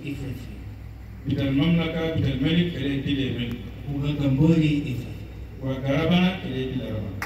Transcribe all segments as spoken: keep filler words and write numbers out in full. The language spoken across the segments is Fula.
ififi. Bital mamlaka bital malik kele tile malik. Uga gambori ififi. Wa garabana kele tile garabana.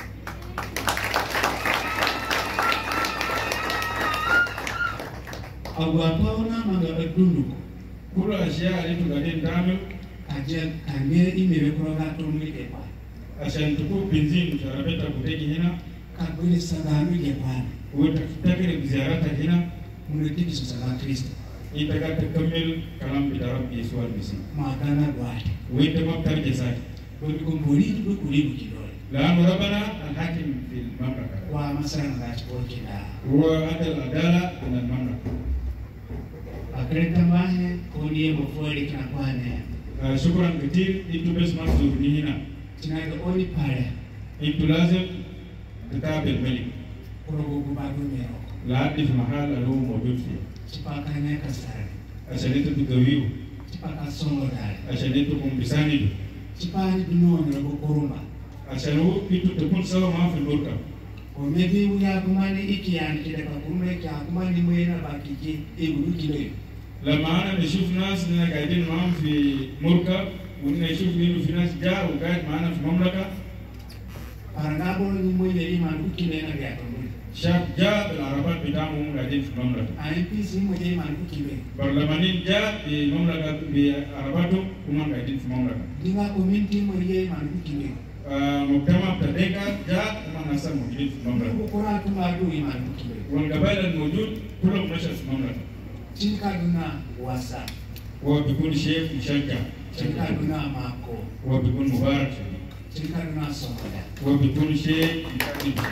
Agwa pauna manga adunduko. Kuro ashia alitu gadin tamil. Kaje kanye imebe kuroga tomi epa. Ashan tuku benzin sharabeta kuteki hina. Kabuli saganu jepani. Uta kitakere ziarata hina. Munetiki sasala Kristo. Itaka tekamil kalam bidarab Yesu al-Misi. Makana duate. Wite maktar jesaki. Bodi kumburi tuku kulibu kidole. Laanu rabana al-hakim fil mamlaka. Wa masana ngati kida. Wa adal adala min al-mamlaka. Akreta mahe koniye mofori kina kwane. Shukran katir itu bes maksud ni hina. Tinaga oni pare. Itu lazim kitab al-malik. Kurogo kubadu mero. Laadi fi mahal alu mawjud fi. Cipaka nya kasar. Ashan itu tugawiu. Cipaka songo dai. Ashan itu kumbisani. Cipani duno ngabo korumba. Ashan itu tekun sawa ma fi burka. O mebi uya kumani iki yani kile kwa kumwe kya kumani mwena bakiki ebudu kile. لما أنا نشوف ناس إننا قاعدين معهم في مركب ونشوف إنه في ناس جاء وقاعد معنا في المملكة. Parangabo ni mwene ima nukile na gaya kumwe. شاب جاء بالعربات بتاعهم قاعدين في المملكة. أنا بيسي mwene ima nukile. برلمانيين جاء بالمملكة بعرباتهم هم قاعدين في المملكة. Dinga community mwene ima nukile. مجتمع بتديكا جاء هم ناس موجودين في المملكة. Ukura kumadu ima nukile. والقبائل الموجود كلهم نشأوا في المملكة. Chikaduna wasa. هو بيكون شيخ مشجع. Chikaduna mako. هو بيكون مبارك. Chikaduna somoda. هو بيكون شيخ مكتب.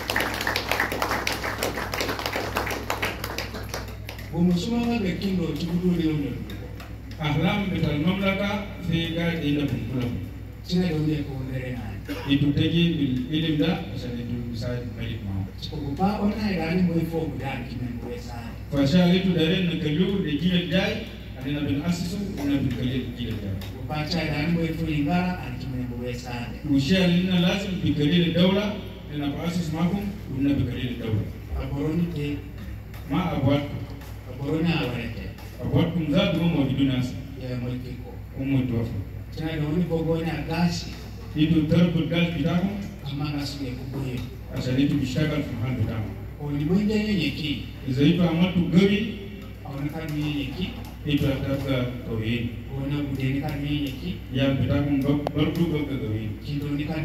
Umusuma wabe kindo chikudu leo leo. أحلام بتاع المملكة في قاعد إلى بالكلام. China donde kuondere nani. Itu tegi bil ilim da asal itu bisa balik mau. Chikupa ona irani mwefo mudani kimemwesa. Fasal itu dari negelu di jilid jai, ada nabi asisu, ada nabi kalian jilid jai. Upacha irani mwefo ingara antimemwesa. Usia lina lazim bi kalian daula, dan nabi asis makum, dan nabi kalian daula. Aboroni te. Ma abuat. Aboroni awarete. Abuat kumzad mau mau didunas. Ya mwekiko. Umu tuafu. China doni bogonya gasi. Itu terbudal kita pun. Amanga suye kubuye. Asal itu bishagal mahal kita. Oni mwende yenyeki. Iza itu amat tu geri. Aonekana yenyeki. Itu adalah kawin. Ona budeni kan yenyeki. Yang kita pun ber berdu berkawin. Kindo ni kan